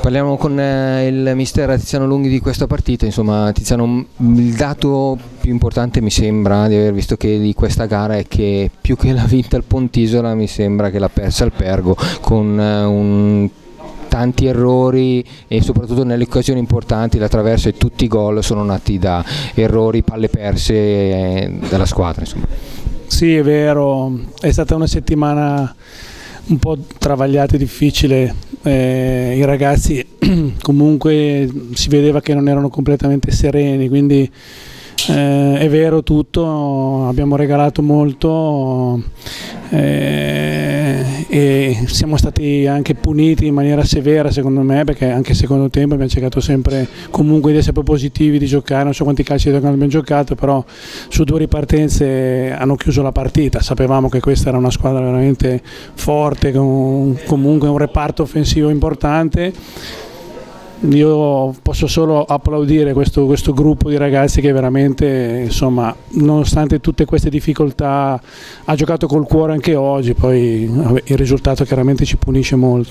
Parliamo con il mister Tiziano Lunghi di questa partita. Insomma, Tiziano, il dato più importante mi sembra di aver visto che di questa gara è che più che l'ha vinta il Pontisola mi sembra che l'ha persa il Pergo con tanti errori e soprattutto nelle occasioni importanti la traversa e tutti i gol sono nati da errori, palle perse dalla squadra. Insomma. Sì, è vero, è stata una settimana un po' travagliata e difficile, i ragazzi comunque si vedeva che non erano completamente sereni, quindi è vero tutto, abbiamo regalato molto e siamo stati anche puniti in maniera severa secondo me, perché anche al secondo tempo abbiamo cercato sempre comunque di essere positivi, di giocare, non so quanti calci abbiamo giocato, però su 2 ripartenze hanno chiuso la partita, sapevamo che questa era una squadra veramente forte, con comunque un reparto offensivo importante. Io posso solo applaudire questo gruppo di ragazzi che veramente, insomma, nonostante tutte queste difficoltà ha giocato col cuore anche oggi, poi il risultato chiaramente ci punisce molto.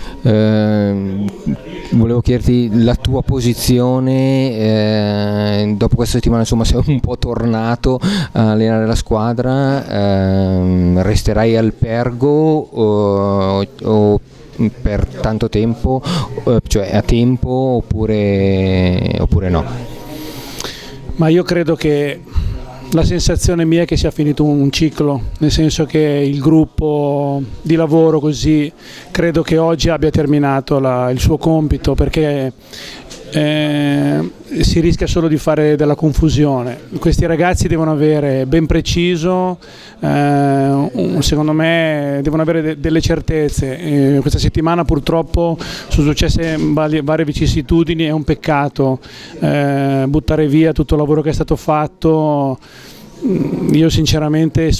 Volevo chiederti la tua posizione, dopo questa settimana insomma sei un po' tornato a allenare la squadra, resterai al Pergo o per tanto tempo, cioè a tempo oppure no? Ma io credo che la sensazione mia è che sia finito un ciclo, nel senso che il gruppo di lavoro così credo che oggi abbia terminato il suo compito, perché si rischia solo di fare della confusione. Questi ragazzi devono avere ben preciso, secondo me devono avere delle certezze. Questa settimana purtroppo sono successe varie vicissitudini, è un peccato buttare via tutto il lavoro che è stato fatto. Io sinceramente,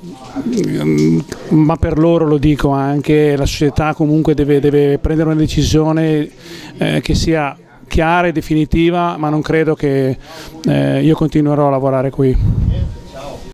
ma per loro lo dico anche, la società comunque deve prendere una decisione che sia chiara e definitiva, ma non credo che io continuerò a lavorare qui.